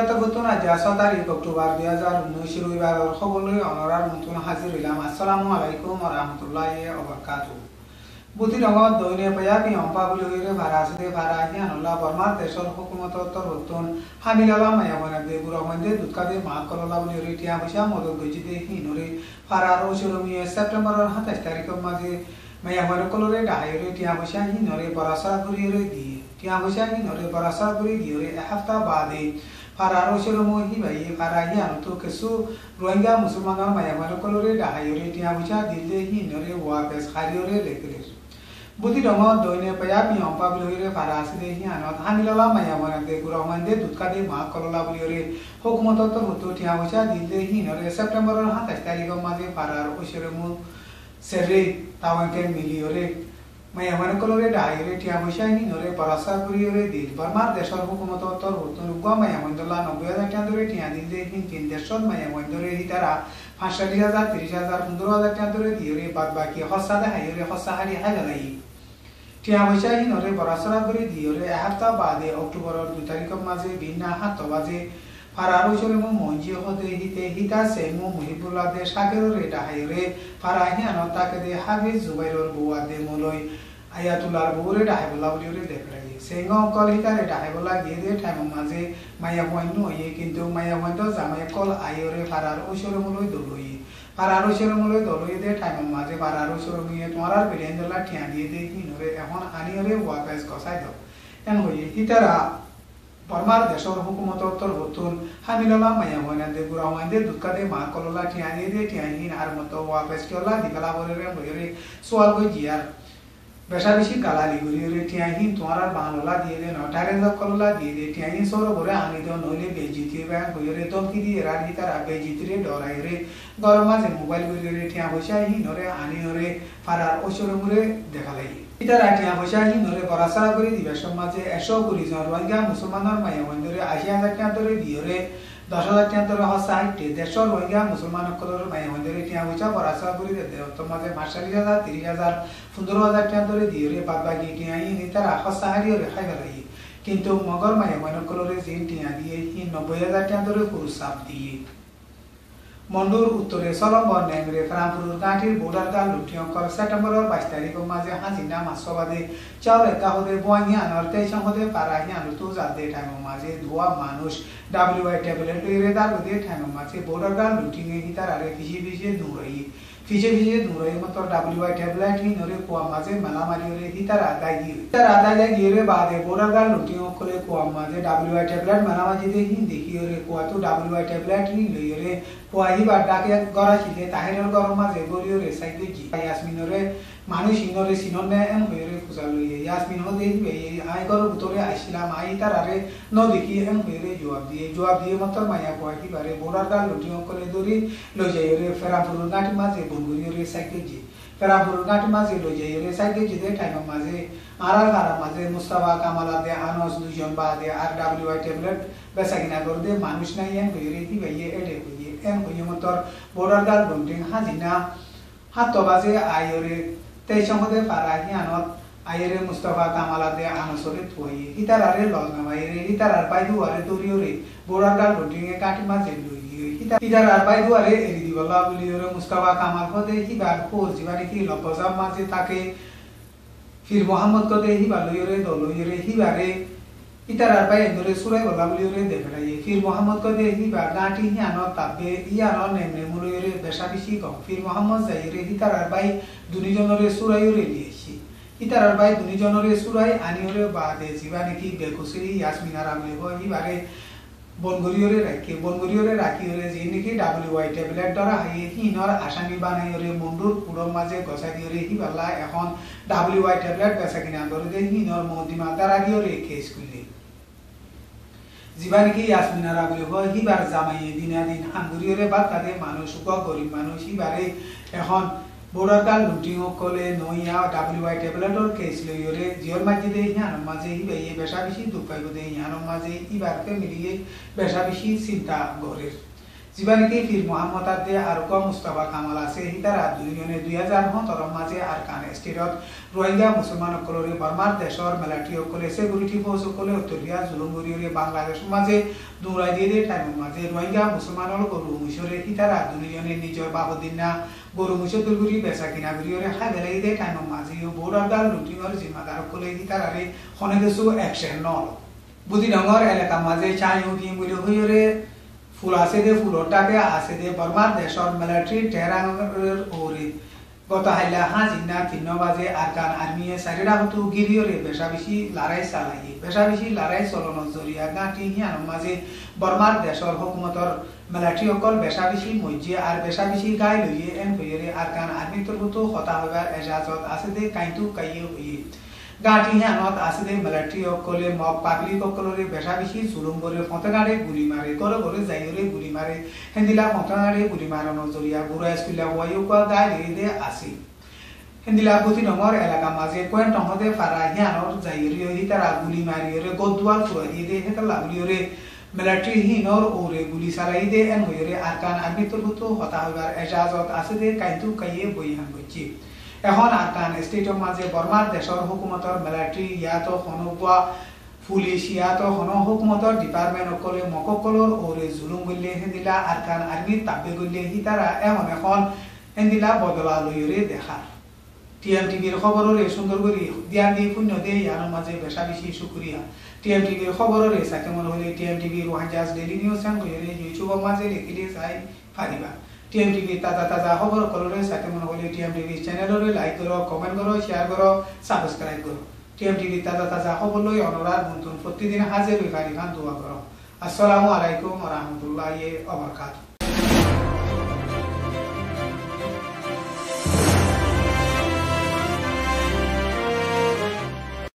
তবুতুন আজ 7 তারিখ অক্টোবর 2019 রবিবার খবরলৈ অনরার নতুন হাজির হইলাম। আসসালামু আলাইকুম ওয়া রাহমাতুল্লাহি ওয়া বারাকাতুহু। বুতি রঙত দৈনে পায়া পিয়ম্পা বুলি হইরে ভারাসে ভারাহি আনলা বর্মার দেশর হুকুমত তরতুন হামিলালা মায়া বনাদে বুরমন্দে দুৎকাদে মা কললা বুলি হইরে টিয়া বসা মদত গজিদে হিনরে ফারারো শরমিয়ে সেপ্টেম্বরের 27 তারিখের মাঝে মায়া বনে কলরে ডাহাইরে টিয়া বসা হিনরে বরাসা করিরে দিয়ে টিয়া বসা হিনরে বরাসা করি দিয়ে এক সপ্তাহ বাদে ফারারো শরমো হিবাই ফারাহি আনতো কিছু রোহিঙ্গা মুসলমানের মায়া বনে কলরে ডাহাইরে টিয়া বসা দিলে হিনরে ওয়াপেস খারিরে লেখলে বুদ্ধি রঙত দৈনে পায়া পিয়ম্পা বুলি হইরে ভারাসে হিয়ানত হামিলালা মায়া বনাদে গুরমন্দে দুৎকাদে মা কললা বুলি হইরে হুকুমত তরতু টিয়া বসা দিলে হিনরে সেপ্টেম্বরের 27 তারিখের মাঝে ফারার ওশরমু সেরে তাওয়াকে মিলিয়রে মায়া বনে কলরে ডাইরে টিয়া বসা হিনরে পরাসা করিয়রে দিল বর্মার দেশর হুকুমত তরতু নুগা মায়া বন্দলা 90,000 টাকা ধরে টিয়া দিলে হিন তিন দেশত মায়া বন্দরে হিতারা 45,000 30,000 15,000 টাকা ধরে দিয়রে বাদ বাকি হসাদা হাইরে হসা হারি হাইলাই টিয়া বসা হিনরে বরাসরা করে দিয়রে এক সপ্তাহ বাদে অক্টোবরের 2 তারিখের মাঝে বিনা 7 বাজে ফারারো শরমু মঞ্জি হতে হিতে হিতা সেমু মুহিবুল্লাহ দে সাগরে ডাহাইরে ফারাহিয়ান তাকে দে হাফিজ জুবাইরর বুয়া দে মলই আয়াতুল্লাহর বুরে ডাহাইবুল্লাহ বলিরে দেখলাই সেঙ্গ কল হিতারে ডাহাইবুল্লাহ গিয়ে দে টাইম মাঝে মায়া বইন হইয়ে কিন্তু মায়া বইন তো জামাই কল আইরে ফারার ওশরমুলই দলই ফারারো শরমুলই দলই দে টাইম মাঝে ফারারো শরমিয়ে তোমার বিরেন্দলা ঠিয়া দিয়ে দে হিনরে এখন আনিয়রে ওয়াকাস কসাই দাও এন হইয়ে হিতারা বর্মার দেশর হুকুমত তরতুন হামিলালা মায়া বনাদে গুরাওয়ান্দে দুৎকাদে মা কললা ঠিয়া দিয়ে দে ঠিয়া হিন আর মতো ওয়াকাস কিলা দিকালা বরে বইরে সোয়াল কই জিয়ার বেশা বেশি গালালি গরিরে টিয়া হিন তোমার বাংলা দিয়ে দে নটারে কললা দিয়ে দে টিয়া হিন সর বরে আনি দ নইলে বেজিতি বা গরিরে দমকি দিয়ে রাড়ি তারা বেজিতিরে ডরাইরে গরমাজে মোবাইল গরিরে টিয়া বসা হিনরে আনিরে ফারার ওশরমুরে দেখালাই ইতারা টিয়া বসা হিনরে বরাসা করে দিবে সমাজে 100 কোটি জন রোহিঙ্গা মুসলমানের মায়া বন্দরে 80,000 টাকা ধরে দিয়রে 10,000 টাকা ধরে হসাইতে দেশর রোহিঙ্গা মুসলমান কলর মায়া বন্দরে টিয়া বসা বরাসা করে দে তোমাদের 45,000 30,000 15,000 টাকা ধরে দিয়রে বাদ বাকি টিয়া হিন ইতারা হসাহারিরে খাইলাই কিন্তু মগর মায়া বন্দর কলরে জিন টিয়া দিয়ে হিন 90,000 টাকা ধরে পুরস্কার দিয়ে মন্ডুর উত্তরে সলম্বর নেংরে ফ্রামপুর গাঁঠির বোর্ডার গাল লুটিয়ঙ্কর সেপ্টেম্বরের 22 তারিখের মাঝে হাজিনা মাসবাদে চাউল একা হদে বোয়াঙ্গি আনর তেইশং হদে পারাহি আনুতু জাদে টাইমের মাঝে ধোয়া মানুষ WI ট্যাবলেট লইরে দার হদে টাইমের মাঝে বোর্ডার গাল লুটিংয়ে হিতার আরে ফিসে ফিসে দূরই ফিসে ফিসে দূরই মতো WI ট্যাবলেট হি নরে কুয়া মাঝে মেলামারি হরে হিতার আদায় গিয়ে বাদে বোর্ডার গাল লুটিয়ং করে কুয়া মাঝে WI ট্যাবলেট মেলামাজি দে হি দেখি হরে কুয়া তো WI ট্যাবলেট হি লইরে কুয়াহি বা ডাকে গড়া ছিলে তাহিরের গরম মাঝে গরিয়রে সাইডে জি ইয়াসমিনরে মানুষ ইনরে সিননে এম হইরে ফুসা লইয়ে ইয়াসমিন হদে আই গর উতরে আইছিলাম আই তার আরে ন দেখি এম হইরে জবাব দিয়ে মত মায়া কুয়াহি বারে বোর্ডার গাল লুটিয়ং করে দরি লই যাইরে ফেরাপুর গাঁটি মাঝে বনগরিয়রে সাইডে জি ফেরাপুর গাঁটি মাঝে লই যাইরে সাইডে জি দে টাইম মাঝে আরার গারা মাঝে মুস্তাফা কামালা দে আনস দুইজন বাদে আর WI ট্যাবলেট বেচা কিনা করে দে মানুষ নাই এম হইরে কি ভাইয়ে এডে হইয়ে এম হইয়ে মতর বোর্ডার গাল বন্টিং হাজিনা 7 বাজে আইরে তেইশং হদে পারাহি আনত আইরে মুস্তাফা কামালা দে আনসরে থইয়ে হিতার আরে লজ নামাইরে হিতার আর বাইদু আরে দরিয়রে বোর্ডার গাল বন্টিং এ কাটি মাঝে লইয়ে হিতার আর বাইদু আরে এরি দিবলা বলিয়রে মুস্তাফা কামাল হদে হিবার খোঁজ জিবানি কি লবজাম মাঝে তাকে ফির মোহাম্মদ কদে হিবা লইরে দলইরে হিবারে ইতার আর বাই এন্দরে সুরাই বলা বলিরে দেখাইয়ে ফির মোহাম্মদ কদে হিবা গাঁটি হিয়ানো তাবে ইয়ানো নেমনে মুলইরে বেশা বেশি কম ফির মোহাম্মদ যাইরে ইতার আর বাই দুনিজনরে সুরাইরে লিয়েছি ইতার আর বাই দুনিজনরে সুরাই আনিওরে বাদে জিবানি কি বেকুসরি ইয়াসমিনার আমলে হয় হিবারে বনগরিয়রে রাখি হরে যে নাকি WI ট্যাবলেট দ্বারা হাইয়ে হিনর আসামি বানাইরে মন্ডুর পুরো মাঝে গছাই দিয়রে হিবালা এখন WI ট্যাবলেট বেচা কিনা করে দে হিনর মদিমা দ্বারা দিয়রে কেস করলে জিবানি কি ইয়াসমিনার আমলে হয় হিবার জামাইয়ে দিনাদিন হাঙ্গুরিয়রে বাদ কাদে মানুষ গরিব মানুষ হিবারে এখন বোর্ডার গাল লুটিং কলে নইয়া WI ট্যাবলেটর কেস লইরে জিওর মাঝে দে হিয়ানোর মাঝে হিবাইয়ে বেশা বেশি দুঃখ পাইব দে হিয়ানোর মাঝে ইবারকে মিলিয়ে বেশা বেশি চিন্তা গরের जिबानिकी फिर मोहम्मद आदे आरुका मुस्तफा कामाल আছে হিতারা দুইজনে 2017 মাঝে আরকান স্টেটত রোহিঙ্গা মুসলমান কলরে বর্মার দেশর মিলিটারি কলে সিকিউরিটি ফোর্স কলে উত্তরিয়া জুলুমগরিয়ে বাংলাদেশ মাঝে দুরাই দিয়ে টাইম মাঝে রোহিঙ্গা মুসলমানর গরু মুশরে হিতারা দুইজনে নিজর বাবদিন না গরু মুশর দুলগুরি বেচা কিনা গরিয়রে খাইলে দে টাইম মাঝে বোর্ডার গাল লুটিংর জিম্মাদার কলে হিতারারে খনে কিছু অ্যাকশন নল বুদ্ধি ডঙ্গর এলাকা মাঝে চাই হুকি বলে হইরে ফুল আছে দে ফুলটাকে আছে দে বর্মার দেশর মিলিটারি টেরাঙ্গের ওরে গত হাইলা হাজিনা 3 বাজে আরকান আর্মিয়ে সারিরা হতু গিরিয়রে বেশি লড়াই চালাই বেশি লড়াই চলনের জরিয়া গাঁটি হিয়ান মাঝে বর্মার দেশর হুকুমতর মিলিটারি অকল বেশি মজ্জে আর বেশি গাই লইয়ে এন হইরে আরকান আর্মি তরফতো হতা হইবার এজাজত আছে দে কাইতু কাইয়ে হইয়ে গাঁটি হিয়ানত আছে দে মিলিটারি অকলে মব পাবলিক অকলরে বেশি জুলুম করে ফতগাড়ে গুলি মারে করে করে যাইরে গুলি মারে হেন্দিলা ফতগাড়ে গুলি মারানোর জরিয়া বুড়া স্কুলা ওয়াইউকা গাই দে আসি হেন্দিলা প্রতি নম্বর এলাকা মাঝে কোয়েন টহতে ফারা হিয়ানর যাইরে হিতারা গুলি মারিরে গদুয়ার ফুয়া দিয়ে দে হেতলা গুলিরে মিলিটারি হিনর ওরে গুলি চালাই দে এন হইরে আরকান আর্মি তরফতো হতা হইবার এজাজত আছে দে কাইতু কাইয়ে বইহান বইছি এখন আরকান স্টেটৰ মাঝে বর্মার দেশৰ হুকুমতৰ মিলিটারি ইয়াতো হনগুয়া পুলিশ ইয়াতো হন হুকুমতৰ ডিপার্টমেন্ট অকলে মককলর ওরে জুলুম গল্লে হেন্দিলা আরকান আর্মি তাবে গল্লে হিতারা এমন এখন হেন্দিলা বদলা লইরে দেখা টিএমটিভির খবররে সুন্দর করে ধ্যান দিয়ে পুণ্য দিয়ে ইয়ার মাঝে বেশি শুক্রিয়া টিএমটিভির খবররে সাথে মনে হলে TMTV Rohingyas daily news and ইউটিউবের মাঝে লিখিলে চাই পারিবা টিএমটিভি তাজা খবর কলরে সাথে মনে হলে টিএমটিভি চ্যানেলরে লাইক করো কমেন্ট করো শেয়ার করো সাবস্ক্রাইব করো টিএমটিভি তাজা খবর লই অনুরাগ নতুন প্রতিদিন হাজির হই পারি খান দোয়া করো আসসালামু আলাইকুম ওয়া রাহমাতুল্লাহি ওয়া বারাকাতুহু।